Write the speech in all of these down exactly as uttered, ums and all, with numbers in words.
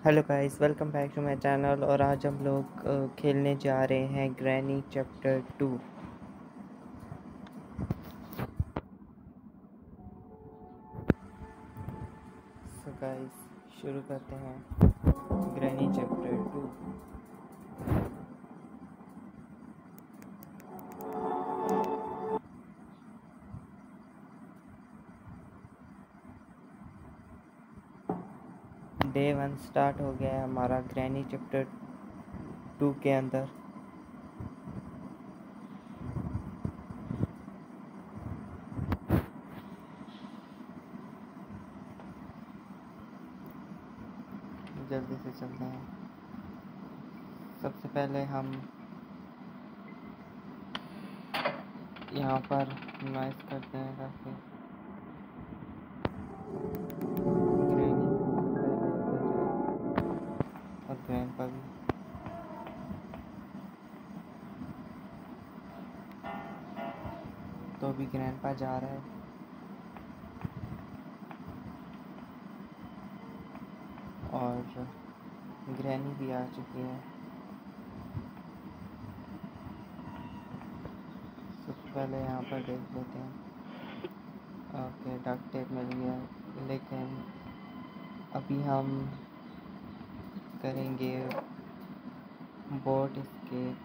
Hello guys, welcome back to my channel. और आज हम लोग अ, खेलने जा रहे हैं Granny chapter two. So guys, शुरू करते हैं Granny chapter two. Day one start हो गया है हमारा ग्रैनी चैप्टर टू के अंदर। जल्दी से चलते हैं। सबसे पहले हम यहाँ पर नॉइस करते हैं काफ़ी। ग्रैनी सबसे पहले उधर जाए और ग्रैंडपा भी। तो अभी ग्रैंडपा जा रहा है और ग्रैनी भी आ चुकी है। सबसे पहले यहाँ पर देख लेते हैं। ओके, डक्ट टेप मिल गया, लेकिन अभी हम करेंगे बोट एस्केप।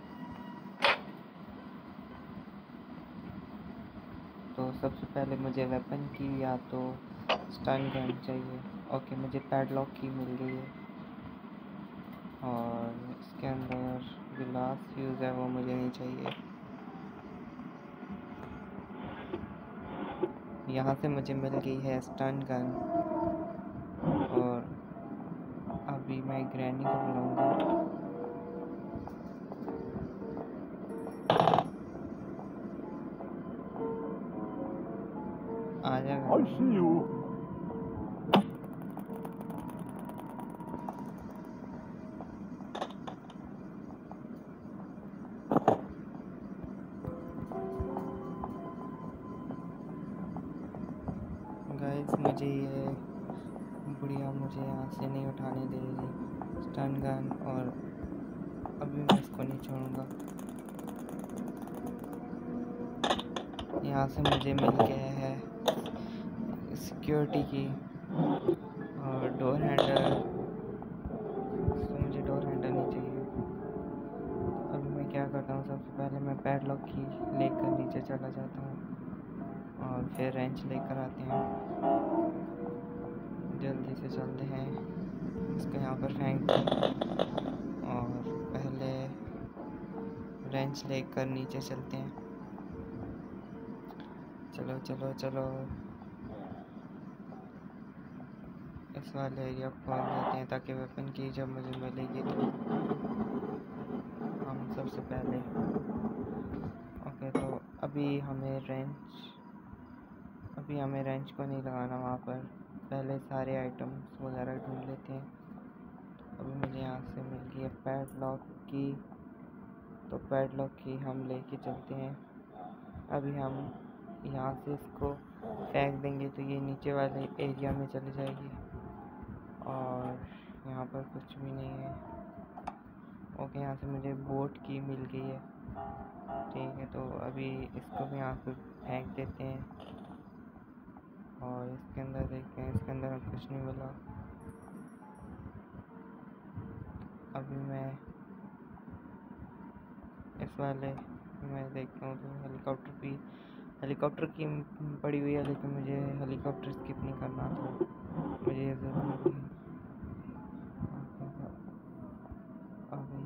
तो सबसे पहले मुझे वेपन की या तो स्टन गन चाहिए। ओके, मुझे पैडलॉक की मिल गई है और इसके अंदर गिलास फ्यूज़ है, वो मुझे नहीं चाहिए। यहाँ से मुझे मिल गई है स्टन गन और अभी मैं ग्रैनी को बुलाऊंगा। आ जाएगा। I see you. गाइस, मुझे ये बुढ़िया मुझे यहाँ से नहीं उठाने दे रही स्टन गन, और अभी मैं इसको नहीं छोड़ूंगा। यहाँ से मुझे मिल गया है सिक्योरिटी की और डोर हैंडल। तो मुझे डोर हैंडल नहीं चाहिए। अभी मैं क्या करता हूँ, सबसे पहले मैं पैडलॉक की लेकर नीचे चला जाता हूँ और फिर रेंच लेकर आते हैं। जल्दी से चलते हैं, इसको यहाँ पर फेंक दें और पहले रेंच लेकर नीचे चलते हैं। चलो चलो चलो, इस वाले एरिया को खोल देते हैं ताकि वेपन की जब मुझे मिलेगी तो हम सबसे पहले। ओके, तो अभी हमें रेंच अभी हमें रेंच को नहीं लगाना वहाँ पर, पहले सारे आइटम्स वगैरह ढूंढ लेते हैं। अभी मुझे यहाँ से मिल गई है पैडलॉक की, तो पैडलॉक की हम लेके चलते हैं। अभी हम यहाँ से इसको फेंक देंगे तो ये नीचे वाले एरिया में चली जाएगी और यहाँ पर कुछ भी नहीं है। ओके, यहाँ से मुझे बोट की मिल गई है। ठीक है, तो अभी इसको भी यहाँ पे फेंक देते हैं और इसके अंदर देखते हैं। इसके अंदर कुछ नहीं मिला। अभी मैं इस वाले मैं देखता हूँ तो हेलीकॉप्टर भी हेलीकॉप्टर की पड़ी हुई है, लेकिन मुझे हेलीकॉप्टर स्किप नहीं करना, तो मुझे ये ज़रूरी है। अभी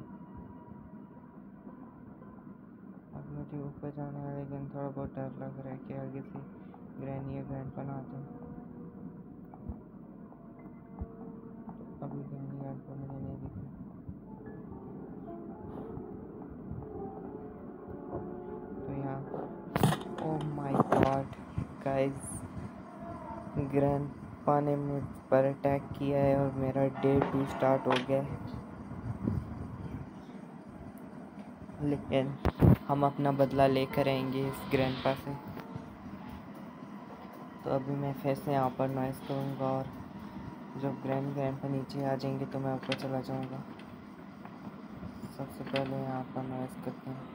अब मुझे ऊपर जाना है, लेकिन थोड़ा बहुत डर लग रहा है कि आगे से ग्रैनी या ग्रैंडपा ना आ जाए। अभी ग्रैनी ग्रैंडपा मुझे नहीं दिखा। तो यहाँ oh my god guys, grandpa ने मुझ पर अटैक किया है और मेरा डे टू स्टार्ट हो गया है। लेकिन हम अपना बदला लेकर आएंगे इस ग्रैंडपा से। तो अभी मैं फिर से यहाँ पर नॉइस करूँगा और जब ग्रैनी ग्रैंडपा नीचे आ जाएंगे तो मैं ऊपर चला जाऊंगा। सबसे पहले यहाँ पर नॉइस करते हैं।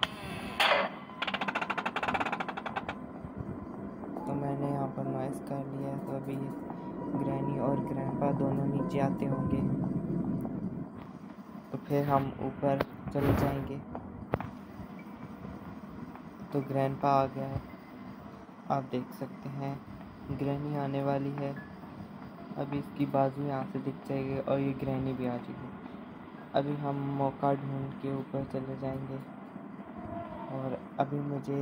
तो मैंने यहाँ पर नॉइस कर लिया है। तो अभी ग्रैनी और ग्रैंडपा दोनों नीचे आते होंगे तो फिर हम ऊपर चले जाएंगे। तो ग्रैंडपा आ गया है, आप देख सकते हैं। ग्रैनी आने वाली है, अभी इसकी बाजू यहाँ से दिख जाएगी और ये ग्रैनी भी आ जाएगी। अभी हम मौका ढूंढ के ऊपर चले जाएंगे। और अभी मुझे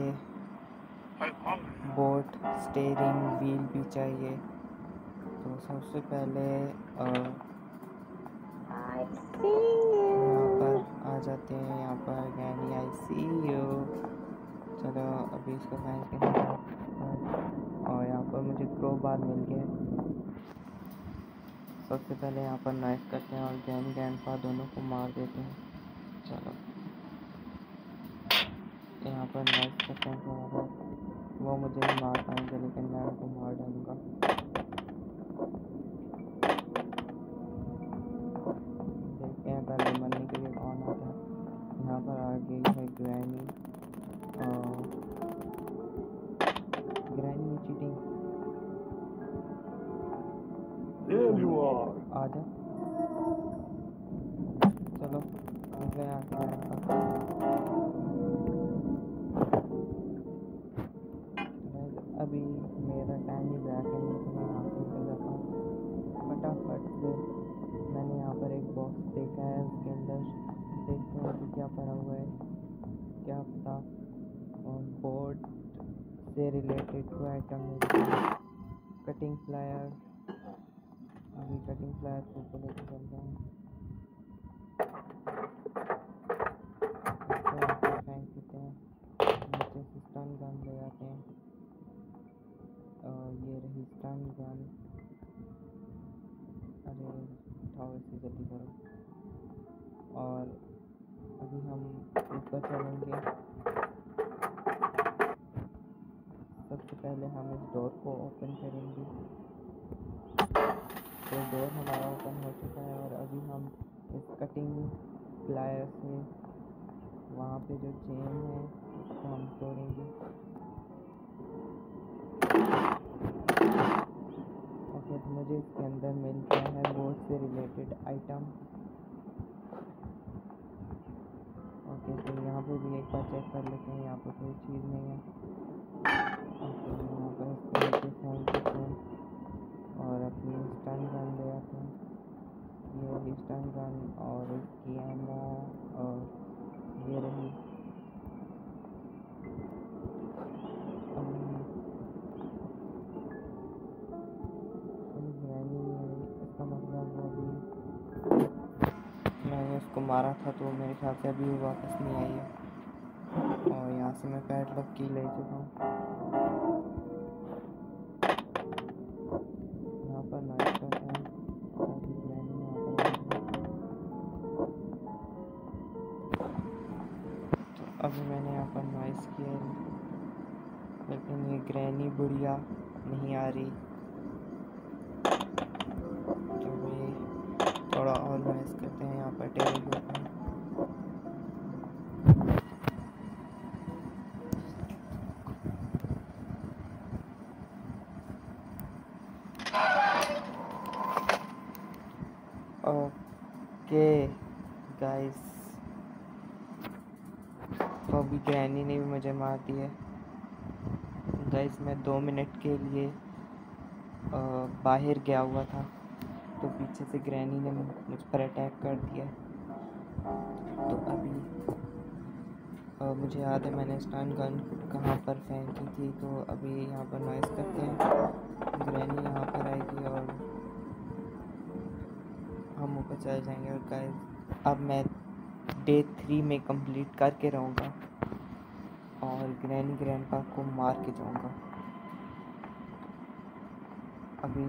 बोट स्टीयरिंग व्हील भी चाहिए। तो सबसे पहले यहाँ पर आ जाते हैं। यहाँ पर ग्रैनी आई सी यू। चलो अभी इसको फेंक के और यहाँ पर मुझे क्रो बार मिल गया। सबसे पहले यहाँ पर नाइफ करते हैं और ग्रैनी ग्रैंडपा दोनों को मार देते हैं। चलो यहाँ पर नाइफ करते हैं थोड़ा बहुत। वो मुझे नहीं मार पाएंगे लेकिन मैं उनको मार डालूँगा। देखते हैं पहले मरने के लिए कौन आता है। यहाँ पर आ गई है ग्रैनी। ग्रैनी चीटिंग आ जा। चलो निकले यहाँ से ग्रैंडपा। अभी मेरा टाइम ही बैक है तो मैं यहाँ से निकल जाता हूँ फटाफट से। मैंने यहाँ पर एक बॉक्स देखा है, उसके अंदर देखते हैं कि क्या पड़ा हुआ है, क्या पता बोर्ड से रिलेटेड कोई आइटम है। कटिंग प्लायर, अभी कटिंग प्लायर को ऊपर लेके चलते हैं। इसको यहाँ पर फेंक देते हैं। नीचे से स्टन गन ले आते हैं। और ये रही स्टन गन। अरे उठाओ इसे जल्दी करो। और अभी हम ऊपर चलेंगे। सबसे पहले हम इस डोर को ओपन करेंगे। तो डोर हमारा ओपन हो चुका है और अभी हम इस कटिंग प्लायर से वहाँ पे जो चेन है उसको हम तोड़ेंगे। ओके, तो मुझे इसके अंदर मिल गया है बोर्ड से रिलेटेड आइटम। ओके, तो यहाँ पे भी एक बार चेक कर लेते हैं। यहाँ पर कोई चीज़ नहीं है। ओके, यहाँ पर इसको नीचे फेंक देते हैं और अपनी स्टन गन ले आते हैं। ये रही स्टन गन और इसकी एमो और ये रही। ग्रैनी है, इसका मतलब वो अभी मैंने उसको मारा था तो मेरे ख्याल से अभी वापस नहीं आई है। और यहाँ से मैं पैडलॉक की ले चुका हूँ। यहाँ पर नाइफ करते हैं ताकि ग्रैनी यहाँ पर। तो अभी मैंने यहाँ पर नॉइस किया लेकिन ये ग्रैनी बुढ़िया नहीं आ रही। तो ये थोड़ा और नॉइस करते हैं यहाँ पर टेबल के ऊपर। ओके गाइस, तो अभी ग्रैनी ने भी मुझे मार दिया। गाइस मैं दो मिनट के लिए आ, बाहर गया हुआ था तो पीछे से ग्रैनी ने मुझ पर अटैक कर दिया। तो अभी आ, मुझे याद है मैंने स्टन गन कहाँ पर फेंकी थी। तो अभी यहाँ पर नॉइस करते हैं। ग्रैनी यहाँ पर आएगी और हम ऊपर चले जाएंगे। और गाइस अब मैं डे थ्री में कंप्लीट करके रहूँगा और ग्रैनी ग्रैंडपा को मार के जाऊँगा। अभी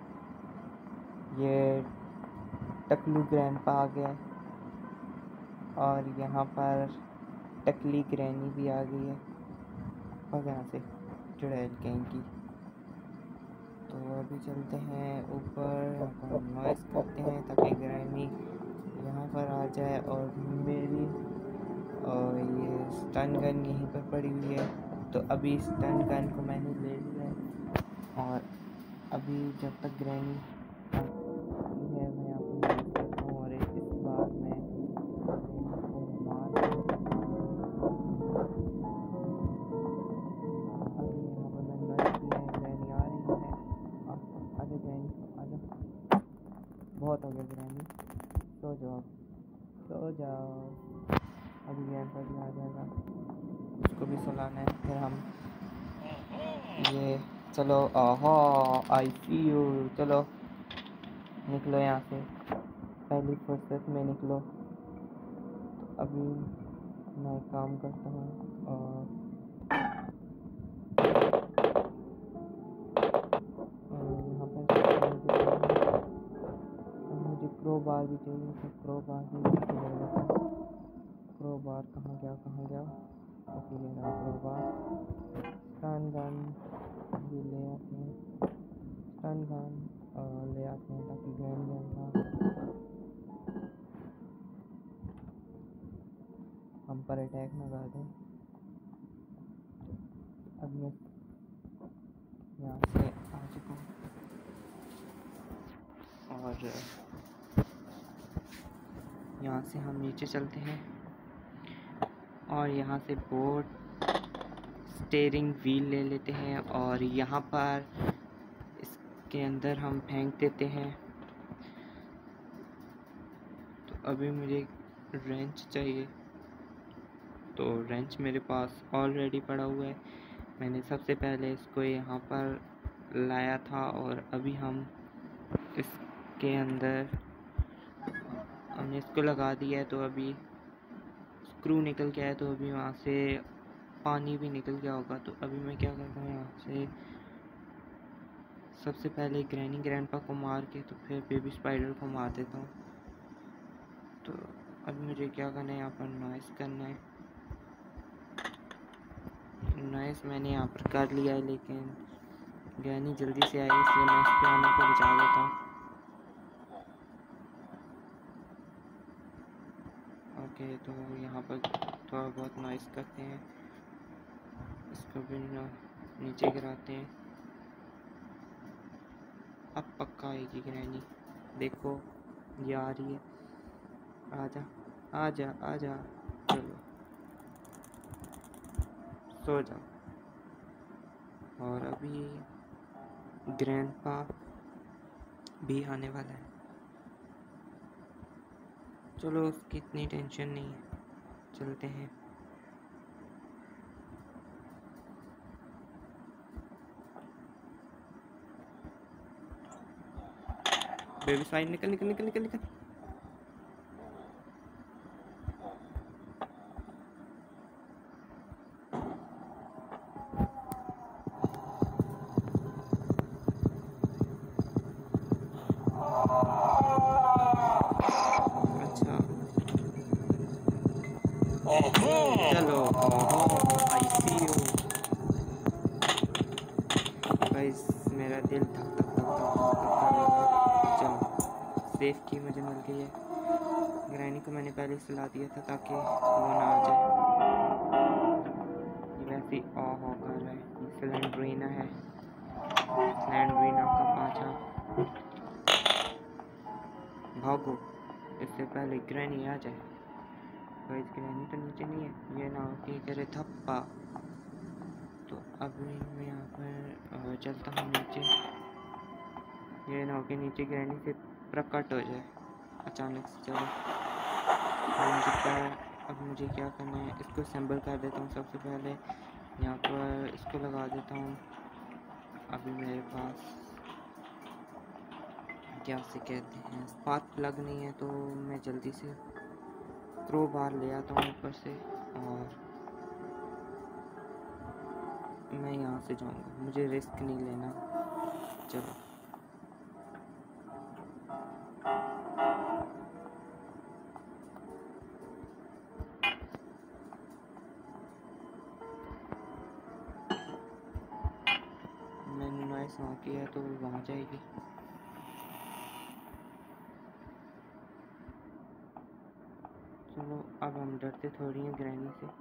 ये टकलू ग्रैंडपा आ गया और यहाँ पर टकली ग्रैनी भी आ गई है। और यहाँ से चुड़ैल कहीं की। तो अभी चलते हैं ऊपर, यहाँ पर नॉइस करते हैं ताकि ग्रैनी यहाँ पर आ जाए। और मेरी और ये स्टन गन यहीं पर पड़ी हुई है, तो अभी स्टन गन को मैंने ले लिया है। और अभी जब तक ग्रैनी आती है मैं यहाँ पर नॉइस करता हूँ, और इस बार मैं ग्रैनी को मार अभी यहाँ पर मैंने नॉइस किया है। ग्रैनी आ रही है, आजा ग्रैनी आजा, बहुत हो गया ग्रैनी, सो जाओ सो जाओ। अभी ग्रैंडपा भी आ जाएगा, उसको भी सुलाना है। फिर हम ये चलो, ओहो आई सी यू, चलो निकलो यहाँ से, पहली फुर्सत में निकलो। तो अभी मैं काम करता हूँ, और यहाँ पर मुझे क्रो बार भी चाहिए, तो क्रो बार भी ले लेता हूँ। क्रो बार कहाँ गया कहाँ गया ओके, ले रहा क्रो बार। स्टन गन भी ले आते हैं, स्टन गन ले आते हैं ताकि ग्रैनी गन हम पर अटैक ना कर दें। अब मैं यहाँ से आ चुका हूँ, और यहाँ से हम नीचे चलते हैं, और यहाँ से बोट स्टीयरिंग व्हील ले लेते हैं, और यहाँ पर इसके अंदर हम फेंक देते हैं। तो अभी मुझे रेंच चाहिए, तो रेंच मेरे पास ऑलरेडी पड़ा हुआ है। मैंने सबसे पहले इसको यहाँ पर लाया था, और अभी हम इसके अंदर हमने इसको लगा दिया है। तो अभी स्क्रू निकल गया है, तो अभी वहाँ से पानी भी निकल गया होगा। तो अभी मैं क्या करता हूँ, यहाँ से सबसे पहले ग्रैनी ग्रैंडपा को मार के तो फिर बेबी स्पाइडर को मार देता हूँ। तो अब मुझे क्या करना है, यहाँ पर नॉइस करना है। नॉइस मैंने यहाँ पर कर लिया है, लेकिन ग्रैनी जल्दी से आई, इसलिए मैं इस पियानो को बचा देता हूँ। ओके, तो यहाँ पर थोड़ा बहुत नॉइस करते हैं, इसको भी नीचे गिराते हैं। अब पक्का आएगी ग्रैनी, देखो ये आ रही है, आजा आजा आजा, चलो सो जाओ। और अभी ग्रैंडपा भी आने वाला है, चलो उसकी इतनी टेंशन नहीं है, चलते हैं। बेबी स्पाइडर निकल निकल निकल निकल निकल। अच्छा चलो, आई सी यू गाइस, मेरा दिल धक धक धक धक कर रहा था। चलो सेफ की मुझे मिल गई है। ग्रैनी को मैंने पहले सुला दिया था ताकि वो ना आ जाए। ये वैसे ही ऑह कर रहा है, ये सिलेंड्रीना है, सिलेंड्रीना का पाछा। भागो इससे पहले ग्रैनी आ जाए। गाइस ग्रैनी तो नीचे नहीं है, ये ना कि करे थप्पा। तो अभी मैं यहाँ पर चलता हूँ नीचे, ये ना कि नीचे ग्रैनी से प्रकट हो जाए अचानक से। चलो मुझे क्या, अब मुझे क्या करना है, इसको असेंबल कर देता हूँ। सबसे पहले यहाँ पर इसको लगा देता हूँ। अभी मेरे पास क्या से कहते हैं, स्पार्क प्लग नहीं है, तो मैं जल्दी से क्रो बार ले आता हूँ ऊपर से, और मैं यहाँ से जाऊँगा, मुझे रिस्क नहीं लेना। चलो मैंने नॉइस वहाँ की है तो वो वहाँ जाएगी। चलो अब हम डरते थोड़ी हैं ग्रैनी से।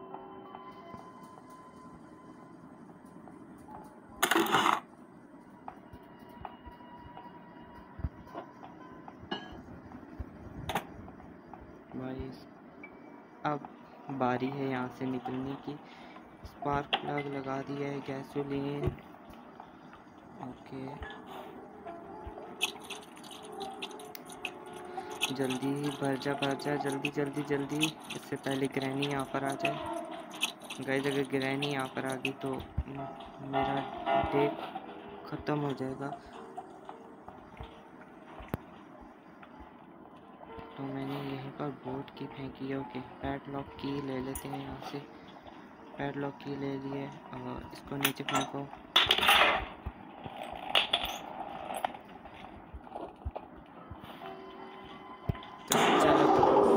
भाई अब बारी है यहाँ से निकलने की। स्पार्क प्लग लगा दिया है, गैसोलीन। ओके जल्दी ही भर जा भर जा, जल्दी जल्दी जल्दी, इससे पहले ग्रैनी यहाँ पर आ जाए। गाइस अगर ग्रैनी यहाँ पर आ गई तो मेरा डे ख़त्म हो जाएगा। तो मैंने यहीं पर बोट की फेंकी है। ओके पैडलॉक की ले लेते हैं यहाँ से। पैडलॉक की ले लिए, और इसको नीचे फेंको। तो चलो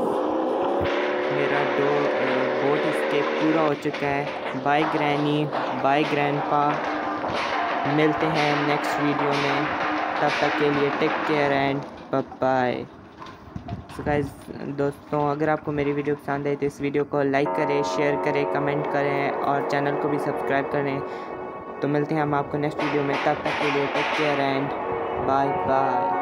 मेरा दो बोट स्केप पूरा हो चुका है। बाय ग्रैनी, बाय ग्रैंडपा, मिलते हैं नेक्स्ट वीडियो में। तब तक के लिए take care and bye bye. So guys दोस्तों, अगर आपको मेरी वीडियो पसंद आई तो इस वीडियो को लाइक करें, शेयर करें, कमेंट करें और चैनल को भी सब्सक्राइब करें। तो मिलते हैं हम आपको नेक्स्ट वीडियो में। तब तक के लिए take care and bye bye.